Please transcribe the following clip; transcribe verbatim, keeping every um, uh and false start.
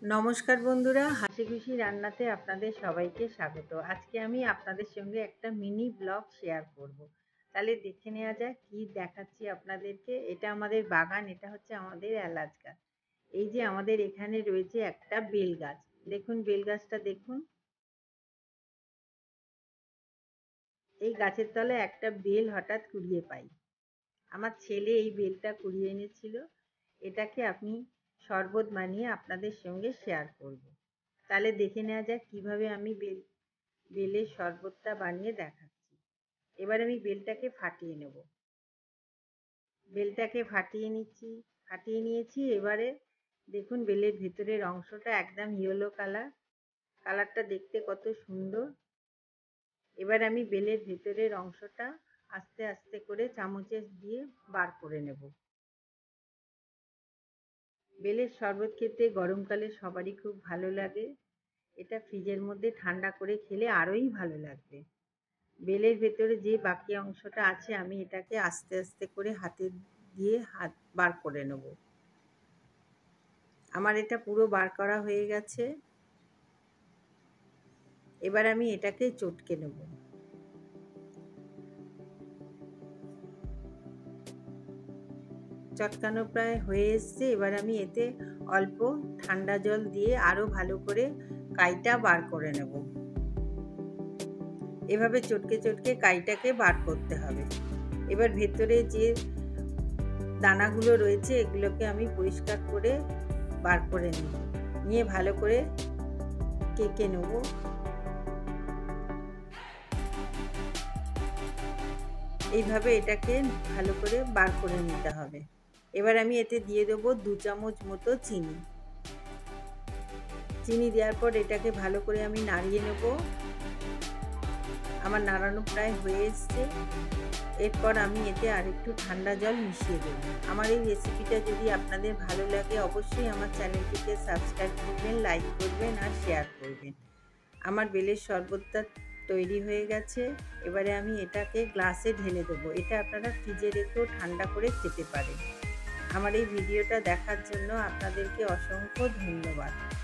নমস্কার বন্ধুরা, হাসি খুশি রান্নাতে আপনাদের সবাইকে স্বাগত। আজকে আমি আপনাদের সঙ্গে একটা মিনি ব্লগ শেয়ার করব। তাহলে দেখে নেওয়া যাক কি দেখাচ্ছি আপনাদেরকে। এটা আমাদের বাগান, এটা হচ্ছে আমাদের এলাচ গাছ। এই যে আমাদের এখানে রয়েছে একটা বেল গাছ, দেখুন বেল গাছটা দেখুন। এই গাছের তলায় একটা বেল হঠাৎ কুড়িয়ে পাই। আমার ছেলে এই বেলটা কুড়িয়ে এনেছিল। এটাকে আপনি শরবত বানিয়ে আপনাদের সঙ্গে শেয়ার করব। তাহলে দেখে নেওয়া যাক কিভাবে আমি বেল বেলের শরবতটা বানিয়ে দেখাচ্ছি। এবার আমি বেলটাকে ফাটিয়ে নেব। বেলটাকে ফাটিয়ে নিচ্ছি ফাটিয়ে নিয়েছি। এবারে দেখুন বেলের ভেতরের অংশটা একদম ইয়েলো কালার, কালারটা দেখতে কত সুন্দর। এবার আমি বেলের ভেতরের অংশটা আস্তে আস্তে করে চামচে দিয়ে বার করে নেব। বেলের শরবত খেতে গরমকালে সবারই খুব ভালো লাগে। এটা ফ্রিজের মধ্যে ঠান্ডা করে খেলে আরোই ভালো লাগবে। বেলের ভেতরে যে বাকি অংশটা আছে আমি এটাকে আস্তে আস্তে করে হাতে দিয়ে হাত বার করে নেব। আমার এটা পুরো বার করা হয়ে গেছে। এবার আমি এটাকে চটকে নেব। চটকানো প্রায় হয়ে এসছে। এবার আমি এতে অল্প ঠান্ডা জল দিয়ে আরো ভালো করে কাইটা বার করে নেব। এভাবে চটকে চটকে কাইটাকে বার করতে হবে। এবার ভেতরে যে দানাগুলো রয়েছে এগুলোকে আমি পরিষ্কার করে বার করে নিই, নিয়ে ভালো করে কেকে নেব। এইভাবে এটাকে ভালো করে বার করে নিতে হবে। এবার আমি এতে দিয়ে দেবো দু চামচ মতো চিনি। চিনি দেওয়ার পর এটাকে ভালো করে আমি নাড়িয়ে নেব। আমার নাড়ানো প্রায় হয়ে এসছে। এরপর আমি এতে আর একটু ঠান্ডা জল মিশিয়ে দেব। আমার এই রেসিপিটা যদি আপনাদের ভালো লাগে অবশ্যই আমার চ্যানেলটিকে সাবস্ক্রাইব করবেন, লাইক করবেন আর শেয়ার করবেন। আমার বেলের শরবতটা তৈরি হয়ে গেছে। এবারে আমি এটাকে গ্লাসে ঢেলে দেবো। এটা আপনারা ফ্রিজে রেখেও ঠান্ডা করে খেতে পারেন। আমার এই ভিডিওটা দেখার জন্য আপনাদেরকে অসংখ্য ধন্যবাদ।